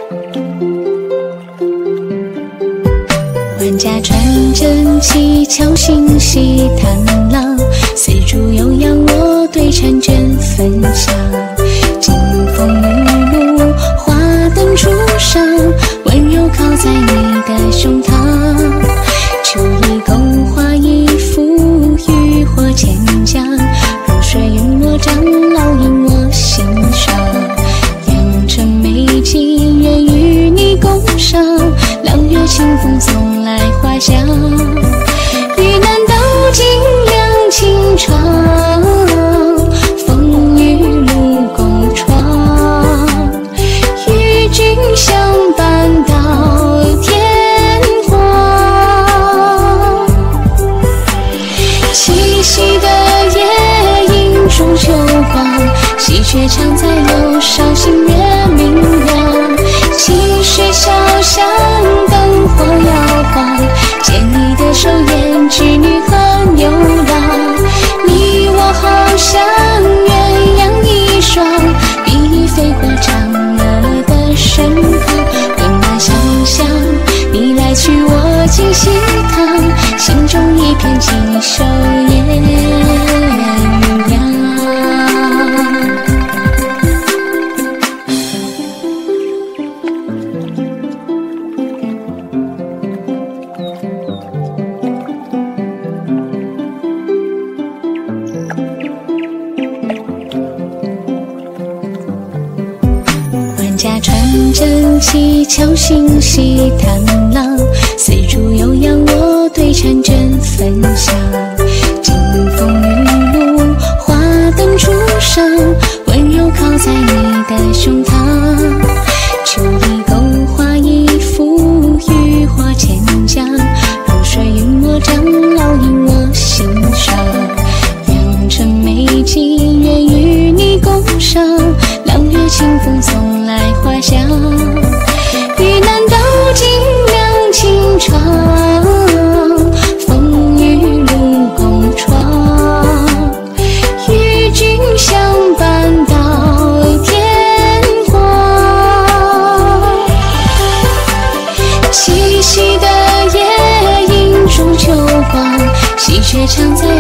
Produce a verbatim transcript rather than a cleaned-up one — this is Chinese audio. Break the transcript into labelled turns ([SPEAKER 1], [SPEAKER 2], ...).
[SPEAKER 1] 万家传真气，敲星系探浪，丝竹悠扬，我对婵娟分享。金风玉露，花灯初上，温柔靠在你的胸膛。秋意勾画一幅渔火千江，如水云落，长老引我欣赏。良辰美景，愿与你共赏，朗月清风送来花香。遇难道尽量情长，风雨路共闯，与君相伴到天荒。七夕的夜映中秋光，喜鹊常在楼上，星月明亮。细水小巷，灯火摇晃，牵你的手，胭脂女和牛郎。你我好像鸳鸯一双，比飞过嫦娥的身旁。温暖想象，你来去我进西塘，心中一片锦绣艳阳。家传真气，敲星系探浪，丝竹悠扬，我对婵娟分享。金风玉露，花灯初上，温柔靠在你的胸膛。秋意勾画一幅渔火千江，如水云落，长老引我欣赏。良辰美景，愿与你共赏，朗月清风送来花香。遇难道尽量情长，风雨路共闯，与君相伴到天荒。七夕的夜映中秋光，喜鹊常在